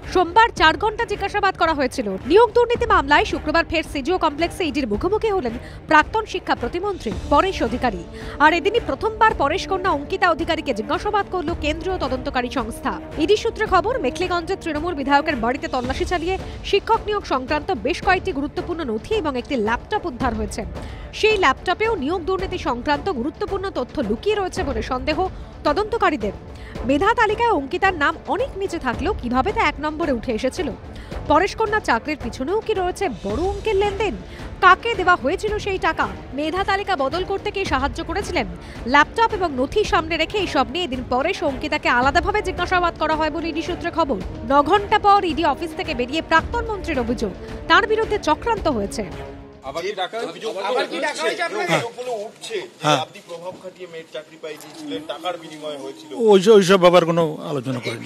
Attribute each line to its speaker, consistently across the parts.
Speaker 1: সোমবার 4 ঘন্টা জিজ্ঞাসাবাদ করা হয়েছিল। নিয়োগ দুর্নীতি মামলায় শুক্রবার ফের সিজিও কমপ্লেক্সে ইডির মুখোমুখি হলেন প্রাক্তন শিক্ষা প্রতিমন্ত্রী পরেশ অধিকারী। আর এদিনই প্রথমবার পরেশ কন্যা অঙ্কিতা অধিকারীকে জিজ্ঞাসাবাদ করল কেন্দ্রীয় তদন্তকারী সংস্থা। ইডি সূত্রে খবর, মেখলিগঞ্জের তৃণমূল বিধায়কের বাড়িতে তল্লাশি চালিয়ে শিক্ষক নিয়োগ সংক্রান্ত বেশ কয়েকটি গুরুত্বপূর্ণ নথি এবং একটি ল্যাপটপ উদ্ধার হয়েছে। সেই ল্যাপটপেও নিয়োগ দুর্নীতি সংক্রান্ত গুরুত্বপূর্ণ তথ্য লুকিয়ে রয়েছে বলে সন্দেহ তদন্তকারীদের। মেধা তালিকায় অঙ্কিতার নাম অনেক নিচে থাকলেও কিভাবে তা 1 নম্বরে উঠে এসেছিল? পরেশ কন্যা চাকরির পিছনেও কি রয়েছে বড় অঙ্কের লেনদেন? কাকে দেওয়া হয়েছিল সেই টাকা? মেধা তালিকা বদল করতে কে সাহায্য করেছিলেন? ল্যাপটপ এবং নথি সামনে রেখে এইসব নিয়ে এদিন পরেশ অঙ্কিতাকে আলাদাভাবে জিজ্ঞাসাবাদ করা হয় বলে ইডি সূত্রে খবর। 9 ঘন্টা পর ইডি অফিস থেকে বেরিয়ে প্রাক্তন মন্ত্রীর অভিযোগ, তার বিরুদ্ধে চক্রান্ত হয়েছে।
Speaker 2: ওইসব ব্যাপার কোনো আলোচনা করেনি।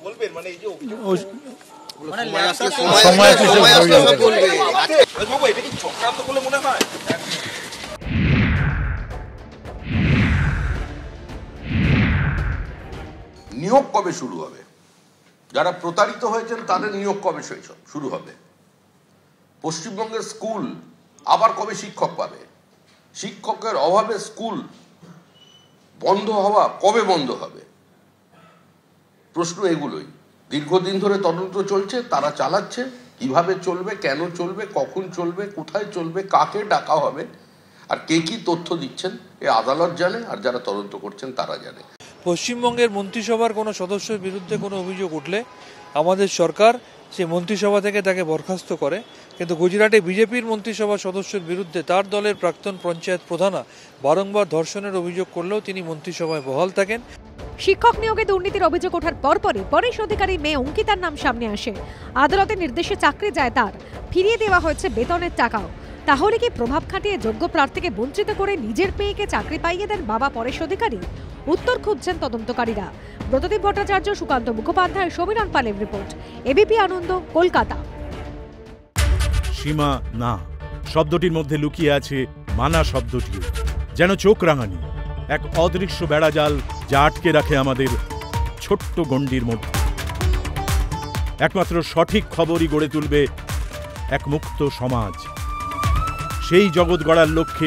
Speaker 3: নিয়োগ কবে শুরু হবে? যারা প্রতারিত হয়েছেন তাদের নিয়োগ কবে শুরু হবে? পশ্চিমবঙ্গের স্কুল আবার কবে শিক্ষক পাবে? শিক্ষকের অভাবে স্কুল বন্ধ হওয়া কবে বন্ধ হবে? প্রশ্ন এগুলোই। দীর্ঘদিন ধরে তদন্ত চলছে, তারা চালাচ্ছে। কিভাবে চলবে, কেন চলবে, কখন চলবে, কোথায় চলবে, কাকে ডাকা হবে আর কে কি তথ্য দিচ্ছেন এ আদালত জানে, আর যারা তদন্ত করছেন তারা জানে।
Speaker 4: পশ্চিমবঙ্গের মন্ত্রিসভার কোনো সদস্যের বিরুদ্ধে কোনো অভিযোগ উঠলে আমাদের সরকার সেই মন্ত্রিসভা থেকে তাকে বরখাস্ত করে, কিন্তু গুজরাটে বিজেপির মন্ত্রিসভার সদস্যের বিরুদ্ধে তার দলের প্রাক্তন পঞ্চায়েত প্রধানা বারংবার ধর্ষণের অভিযোগ করলেও তিনি মন্ত্রিসভায় বহাল থাকেন।
Speaker 1: শিক্ষক নিয়োগে দুর্নীতির অভিযোগ ওঠার পরপরই পরেশ অধিকারী মেয়ে অঙ্কিতার নাম সামনে আসে। আদালতের নির্দেশে চাকরি যায় তার, ফিরিয়ে দেওয়া হয়েছে বেতনের টাকাও। তাহলে কি প্রভাব খাটিয়ে যোগ্য প্রার্থীকে বঞ্চিত করে নিজের মেয়েকে চাকরি পাইয়ে দেন বাবা পরেশ অধিকারী? উত্তর খুঁজছেন তদন্তকারীরা। ব্রতদীপ ভট্টাচার্য, সুকান্ত মুখোপাধ্যায়, সমীরণ পালের রিপোর্ট, এবিপি আনন্দ, কলকাতা।
Speaker 2: সীমা না শব্দটির মধ্যে লুকিয়ে আছে মানা শব্দটিও, যেন চোখ রাঙানি এক অদৃশ্য বেড়াজাল যা আটকে রাখে আমাদের ছোট্ট গণ্ডির মধ্যে। একমাত্র সঠিক খবরই গড়ে তুলবে এক মুক্ত সমাজ। সেই জগৎ গড়ার লক্ষ্যে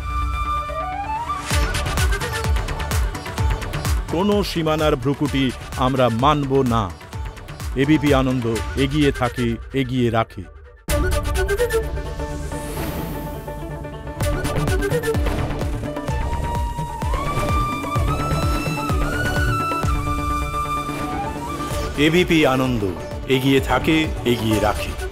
Speaker 2: কোনো সীমানার ভ্রুকুটি আমরা মানব না। এবিপি আনন্দ এগিয়ে থাকে, এগিয়ে রাখে। এবিপি আনন্দ এগিয়ে থাকে, এগিয়ে রাখে।